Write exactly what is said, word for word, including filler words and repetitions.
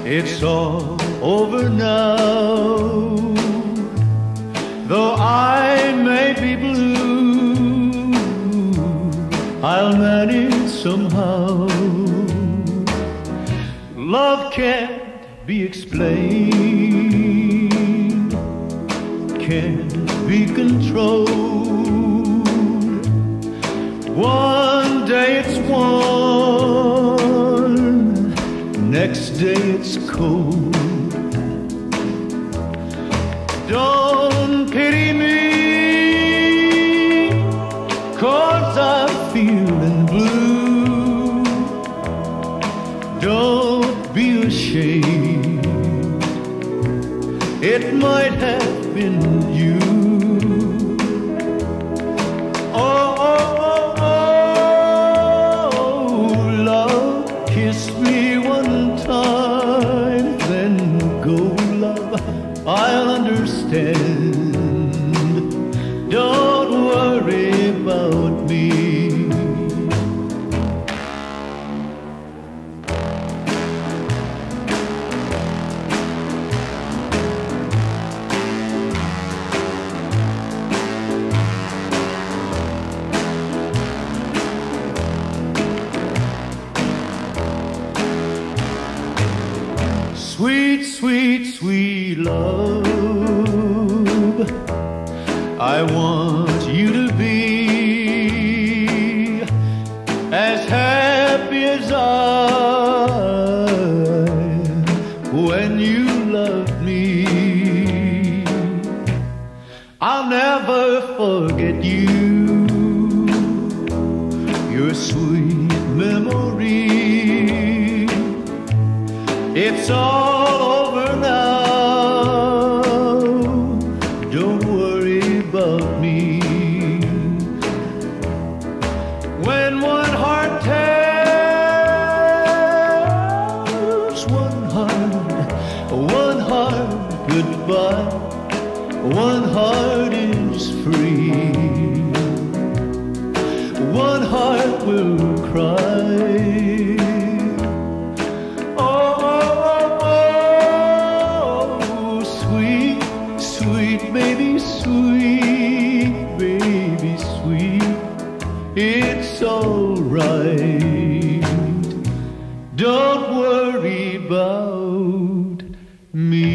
It's all over now. Though I may be blue, I'll manage somehow. Love can't be explained, can't be controlled. One day it's warm, next day it's cold. Don't pity me, 'cause I'm feeling blue. Don't be ashamed, it might have been you. Oh, oh, oh, oh, love, kiss me one time, then go, love, I'll understand. Don't worry about me. Sweet, sweet, sweet love, I want you to be as happy as I when you loved me. I'll never forget you, your sweet memory. It's all over now, don't worry about me. When one heart tells one heart, one heart goodbye, one heart is free, one heart will cry. Baby, sweet, baby, sweet, it's all right. Don't worry about me.